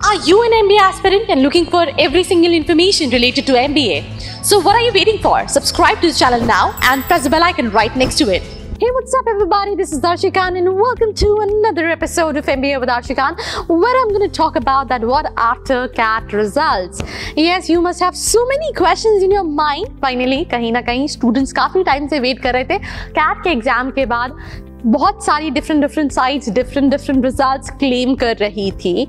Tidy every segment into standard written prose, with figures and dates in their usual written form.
Are you an MBA aspirant and looking for every single information related to MBA? So what are you waiting for? Subscribe to this channel now and press the bell icon right next to it. Hey, what's up everybody? This is Darshi Khan and welcome to another episode of MBA with Darshi Khan, where I'm going to talk about that what after CAT results. Yes, you must have so many questions in your mind. Finally, कहीं ना कहीं students काफी time से wait कर रहे थे CAT के exam के बाद. बहुत सारी different sites different results claim कर रही थी,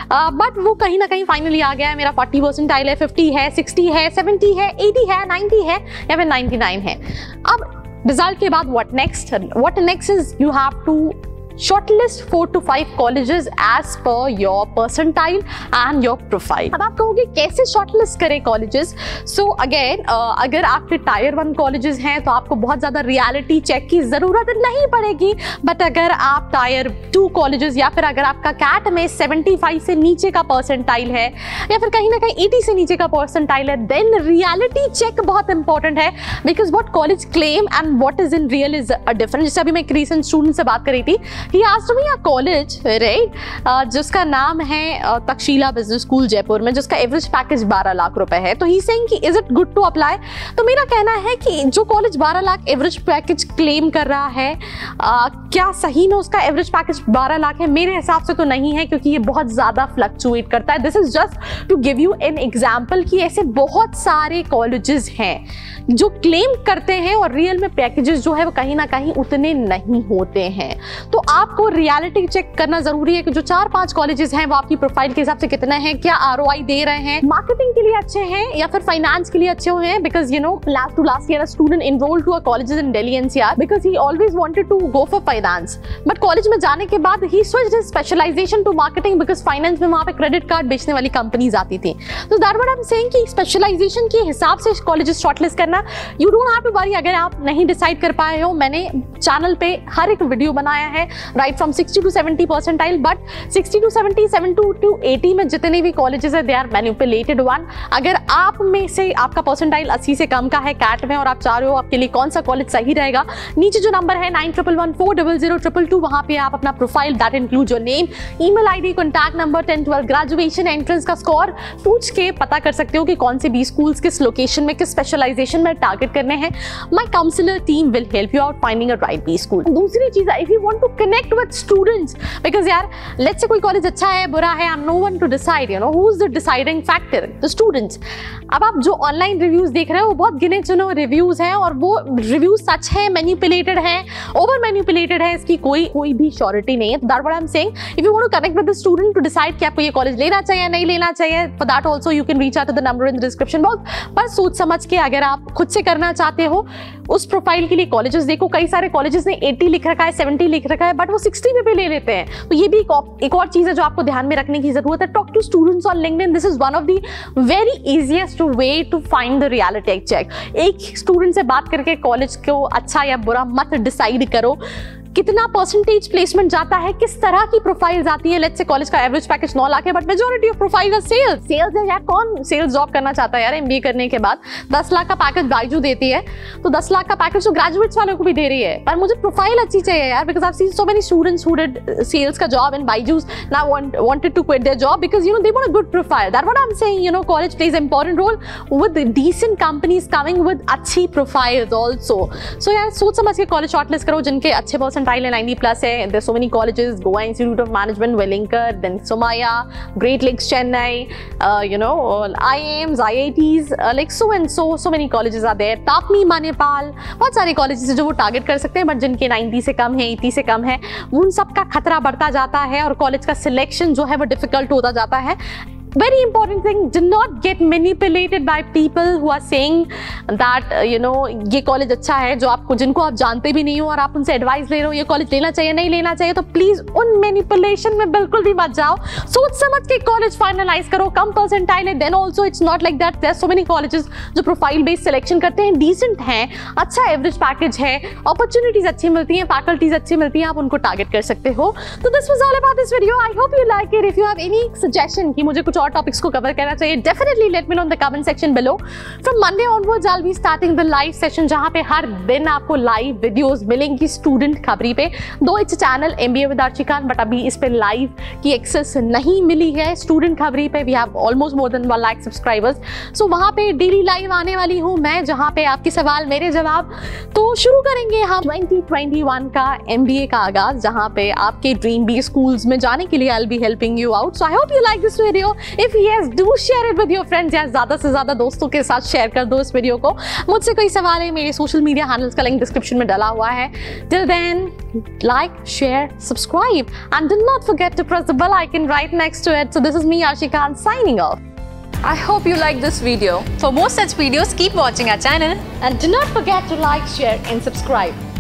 बट वो कहीं ना कहीं फाइनली आ गया है. मेरा 40 परसेंटाइल है, 50 है, 60 है, 70 है, 80 है, 90 है या फिर 99 है. अब रिजल्ट के बाद what next is you have to shortlist 4 to 5 colleges as per your percentile and your profile. अब आप कहोगे कैसे शॉर्टलिस्ट करें कॉलेजेस? सो अगेन अगर आपके टायर 1 कॉलेजेस हैं तो आपको बहुत ज़्यादा रियलिटी चेक की ज़रूरत नहीं पड़ेगी, बट अगर आप टायर 2 कॉलेजेस या फिर अगर आपका कैट में 75 से नीचे का परसेंटाइल है या फिर कहीं ना कहीं 80 से नीचे का परसेंटाइल है, देन रियलिटी चेक बहुत इंपॉर्टेंट है, because what college claim and what is in real is a different. जैसे अभी मैं एक रीसेंट स्टूडेंट से बात कर रही थी, he asked me a college, right, जिसका नाम है तक्षशिला बिजनेस स्कूल जयपुर में, जिसका एवरेज पैकेज 12 लाख रुपए है. तो ही सेइंग कि is it good to apply? तो मेरा कहना है कि जो college 12 lakh average package claim कर रहा है, क्या सही में उसका एवरेज पैकेज 12 लाख है? मेरे हिसाब से तो नहीं है, क्योंकि ये बहुत ज्यादा फ्लक्चुएट करता है. This is just to give you an example कि ऐसे बहुत सारे कॉलेजेस हैं जो क्लेम करते हैं और रियल में पैकेजेस जो है वो कहीं ना कहीं उतने नहीं होते हैं. तो आपको रियलिटी चेक करना जरूरी है कि जो 4-5 कॉलेजेस हैं वो आपकी प्रोफाइल के हिसाब से कितना है, क्या ROI दे रहे हैं, मार्केटिंग के लिए अच्छे हैं या फिर फाइनेंस के लिए अच्छे हुए हैं. Because you know last year student enrolled to a colleges in Delhi NCR because he always wanted to go for finance, but college में जाने के बाद he switched his specialization to marketing because finance में वहां पे क्रेडिट कार्ड बेचने वाली companies आती थी. तो that what I am saying कि स्पेशलाइजेशन के हिसाब से कॉलेजेस शॉर्टलिस्ट करना. You don't have to worry अगर आप नहीं डिसाइड कर पाए हो. मैंने चैनल पे हर एक वीडियो बनाया है right from 60 to 70 percentile, but 60 to 70, 70 to 80 में जितने भी कॉलेजेस है दे आर मैनिपुलेटेड वन. अगर आप में से आपका परसेंटाइल 80 से कम का है कैट में और आप चाह रहे हो आपके लिए कौन सा कॉलेज सही रहेगा, नीचे जो नंबर है 9111400222, वहां पे आप अपना profile that include your name, email ID, contact number, 10, 12, graduation, entrance का स्कोर पूछ के पता कर सकते हो कि कौन से 20 स्कूल्स किस लोकेशन में किस स्पेशलाइजेशन में टारगेट करने हैं. My counsellor team will help you out finding a right B school. दूसरी चीज है, if you want to connect with students, because यार लेट्स से कोई कॉलेज अच्छा है बुरा है, I am no one to decide, you know who is the deciding factor, the students. अब आप जो ऑनलाइन रिव्यूज देख रहे हो वो बहुत गिने चुने रिव्यूज हैं और वो रिव्यूज सच है, मैनिपुलेटेड है, ओवर मैनिपुलेटेड है, इसकी कोई भी श्योरिटी नहीं है. That what I am saying, if you want to connect with the student to decide कि आपको ये कॉलेज लेना चाहिए नहीं लेना चाहिए, for that also you can reach out to the number in the description box. पर सोच समझ के अगर आप खुद से करना चाहते हो उस प्रोफाइल के लिए कॉलेजेस देखो. कई सारे कॉलेजेस ने 80 लिख रखा है, 70 लिख रखा है, बट वो 60 पे भी ले लेते हैं. तो ये भी एक और चीज है जो आपको ध्यान में रखने की जरूरत है. Talk to students on LinkedIn. This is one of the very easiest way to find the reality check. एक स्टूडेंट से बात करके कॉलेज को अच्छा या बुरा मत डिसाइड करो. कितना परसेंटेज प्लेसमेंट जाता है, किस तरह की प्रोफाइल आती है. लेट्स से कॉलेज का एवरेज पैकेज 9 लाख है, but majority of profile sales है यार. कौन सेल्स जॉब करना चाहता है यार MBA करने के बाद? 10 लाख का पैकेज बाइजू देती है, तो 10 लाख का पैकेज तो ग्रेजुएट्स वालों को भी दे रही है. पर मुझे प्रोफाइल अच्छी चाहिए यार, because I have seen so many students who did sales का job in Byju's now wanted to quit their job because you know they want a good profile. That what I am saying, you know college plays important role with decent companies coming with अच्छी profiles also. So यार सोच समझ के college shortlist करो जिनके अच्छे percentile है, 90+ है. There's so many colleges, Goa Institute of Management, Wellinger, then Somaya, Great Lakes Chennai, you know, IIMs, IITs, like so many colleges are there. Tapmi, Manipal, बहुत सारे colleges हैं जो वो टारगेट कर सकते हैं, बट जिनके 90 से कम है, 80 से कम है, उन सब का खतरा बढ़ता जाता है और कॉलेज का सिलेक्शन जो है वो डिफिकल्ट होता जाता है. Very important thing, do not get manipulated by people who are saying that you know ये कॉलेज अच्छा है, जो आपको जिनको आप जानते भी नहीं हो और आप उनसे एडवाइस ले रहे हो ये कॉलेज लेना चाहिए नहीं लेना चाहिए. तो प्लीज उन मैनिपुलेशन में बिल्कुल भी मत जाओ. सोच समझ के कॉलेज फाइनलाइज करो. कम परसेंटाइल है then also it's not like that. There are so many colleges जो प्रोफाइल बेस्ड सिलेक्शन करते हैं, डिसेंट हैं, अच्छा एवरेज पैकेज है, अपॉर्चुनिटीज अच्छी मिलती हैं, फैकल्टीज अच्छी मिलती हैं, आप उनको टारगेट कर सकते हो. तो this was all about this video. I hope you like it. If you have any suggestion कि मुझे कुछ और टॉपिक्स को कवर करना चाहिए? Definitely let me know in the comment section below. From Monday onwards I will be starting the live session, जहां पे हर दिन आपको लाइव वीडियोस मिलेंगी स्टूडेंट खबरी पे। दो it's channel MBA with Archi Khan, but अभी इस पे लाइव की एक्सेस नहीं मिली है स्टूडेंट खबरी पे। We have almost more than 1 lakh subscribers. So वहां पे डेली लाइव आने वाली हूं मैं, जहां पे आपके सवाल मेरे जवाब। तो शुरू करेंगे हम 2021 का MBA का आगाज, जहां पे आपके ड्रीम बी स्कूल्स में जाने के लिए I will be helping you out. So I hope you like this video. If yes, do share it with your friends. या ज्यादा से ज्यादा दोस्तों के साथ शेयर कर दो इस वीडियो को। मुझसे कोई सवाल है, मेरे सोशल मीडिया हैंडल्स का लिंक डिस्क्रिप्शन में डाला हुआ है। Till then, like, share, subscribe, and do not forget to press the bell icon right next to it. So this is me, Archi Khan, signing off. I hope you like this video. For more such videos, keep watching our channel. And do not forget to like, share, and subscribe.